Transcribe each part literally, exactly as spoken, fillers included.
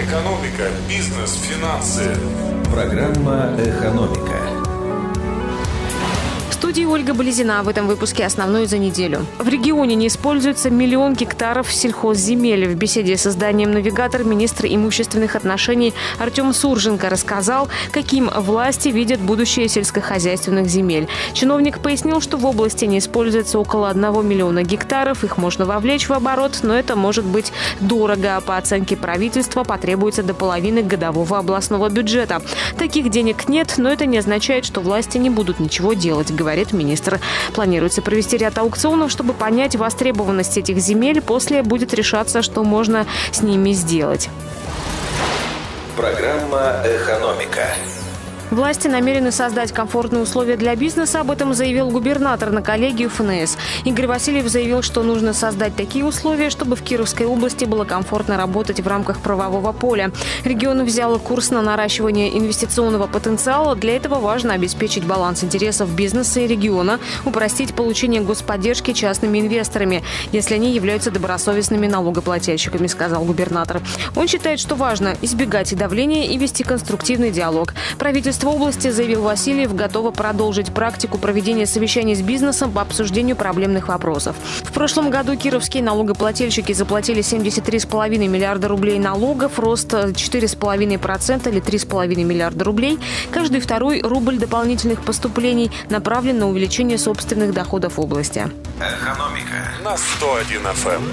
Экономика, бизнес, финансы. Программа «Экономика». В студии Ольга Болезина. В этом выпуске основное за неделю. В регионе не используется миллион гектаров сельхозземель. В беседе с изданием «Навигатор» министр имущественных отношений Артем Сурженко рассказал, каким власти видят будущее сельскохозяйственных земель. Чиновник пояснил, что в области не используется около одного миллиона гектаров. Их можно вовлечь в оборот, но это может быть дорого. По оценке правительства потребуется до половины годового областного бюджета. Таких денег нет, но это не означает, что власти не будут ничего делать, говорит министр. Планируется провести ряд аукционов, чтобы понять востребованность этих земель. После будет решаться, что можно с ними сделать. Программа «Экономика». Власти намерены создать комфортные условия для бизнеса. Об этом заявил губернатор на коллегии эф эн эс. Игорь Васильев заявил, что нужно создать такие условия, чтобы в Кировской области было комфортно работать в рамках правового поля. Регион взял курс на наращивание инвестиционного потенциала. Для этого важно обеспечить баланс интересов бизнеса и региона, упростить получение господдержки частными инвесторами, если они являются добросовестными налогоплательщиками, сказал губернатор. Он считает, что важно избегать давления и вести конструктивный диалог. Правительство области, заявил Васильев, готово продолжить практику проведения совещаний с бизнесом по обсуждению проблемных вопросов. В прошлом году кировские налогоплательщики заплатили семьдесят три целых пять десятых миллиарда рублей налогов, рост четыре целых пять десятых процента или три целых пять десятых миллиарда рублей. Каждый второй рубль дополнительных поступлений направлен на увеличение собственных доходов области. Экономика на сто один эф эм.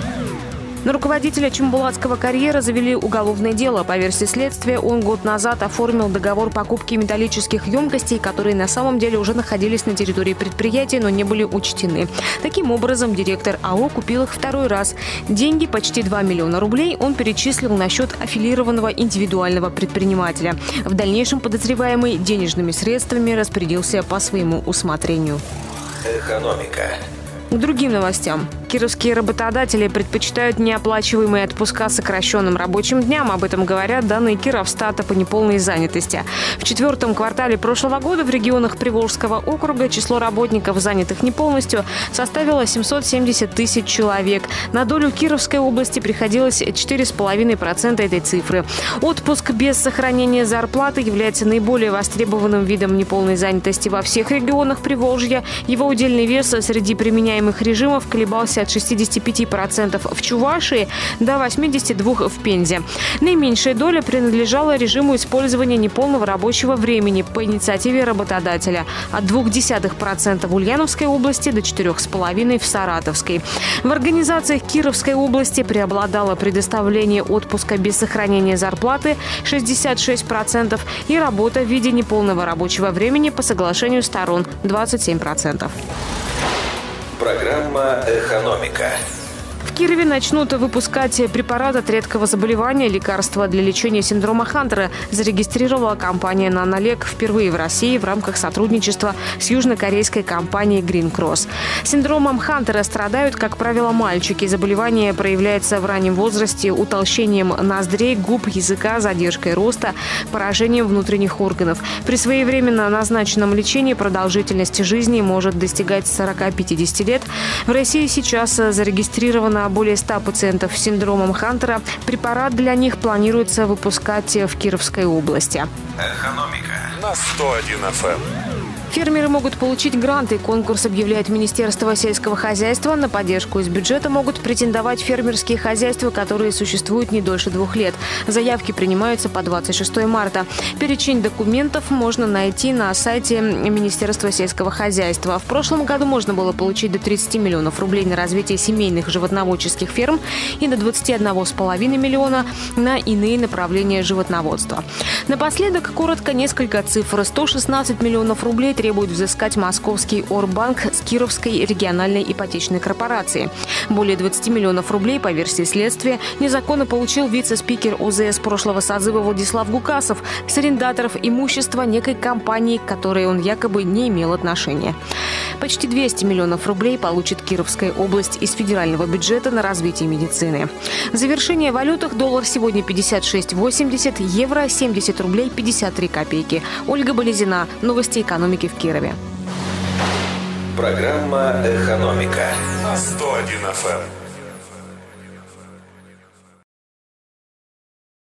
На руководителя Чембулатского карьера завели уголовное дело. По версии следствия, он год назад оформил договор покупки металлических емкостей, которые на самом деле уже находились на территории предприятия, но не были учтены. Таким образом, директор а о купил их второй раз. Деньги, почти два миллиона рублей, он перечислил на счет аффилированного индивидуального предпринимателя. В дальнейшем подозреваемый денежными средствами распорядился по своему усмотрению. «Экономика». К другим новостям. Кировские работодатели предпочитают неоплачиваемые отпуска с сокращенным рабочим дням. Об этом говорят данные Кировстата по неполной занятости. В четвертом квартале прошлого года в регионах Приволжского округа число работников, занятых не полностью, составило семьсот семьдесят тысяч человек. На долю Кировской области приходилось четыре целых пять десятых процента этой цифры. Отпуск без сохранения зарплаты является наиболее востребованным видом неполной занятости во всех регионах Приволжья. Его удельный вес среди применяемых режимов колебался от шестидесяти пяти процентов в Чувашии до восьмидесяти двух процентов в Пензе. Наименьшая доля принадлежала режиму использования неполного рабочего времени по инициативе работодателя – от двух десятых процента в Ульяновской области до четырех целых пяти десятых процента в Саратовской. В организациях Кировской области преобладало предоставление отпуска без сохранения зарплаты – шестьдесят шесть процентов и работа в виде неполного рабочего времени по соглашению сторон – двадцать семь процентов. Программа «Экономика». В Кирове начнут выпускать препарат от редкого заболевания, лекарства для лечения синдрома Хантера. Зарегистрировала компания «Нанолек» впервые в России в рамках сотрудничества с южнокорейской компанией Green Cross. Синдромом Хантера страдают, как правило, мальчики. Заболевание проявляется в раннем возрасте утолщением ноздрей, губ, языка, задержкой роста, поражением внутренних органов. При своевременно назначенном лечении продолжительность жизни может достигать сорока-пятидесяти лет. В России сейчас зарегистрировано более ста пациентов с синдромом Хантера. Препарат для них планируется выпускать в Кировской области. Экономика на сто один эф эм. Фермеры могут получить гранты. Конкурс объявляет Министерство сельского хозяйства. На поддержку из бюджета могут претендовать фермерские хозяйства, которые существуют не дольше двух лет. Заявки принимаются по двадцать шестого марта. Перечень документов можно найти на сайте Министерства сельского хозяйства. В прошлом году можно было получить до тридцати миллионов рублей на развитие семейных животноводческих ферм и до двадцати одного целых пяти десятых миллиона на иные направления животноводства. Напоследок, коротко, несколько цифр. сто шестнадцать миллионов рублей требует взыскать московский Орбанк с Кировской региональной ипотечной корпорации. Более двадцати миллионов рублей, по версии следствия, незаконно получил вице-спикер о зэ эс прошлого созыва Владислав Гукасов с арендаторов имущества некой компании, к которой он якобы не имел отношения. Почти двести миллионов рублей получит Кировская область из федерального бюджета на развитие медицины. В завершение о валютах: доллар сегодня пятьдесят шесть восемьдесят, евро семьдесят рублей пятьдесят три копейки. Ольга Болезина. Новости экономики в Кирове. Программа «Экономика» на сто один эф эм.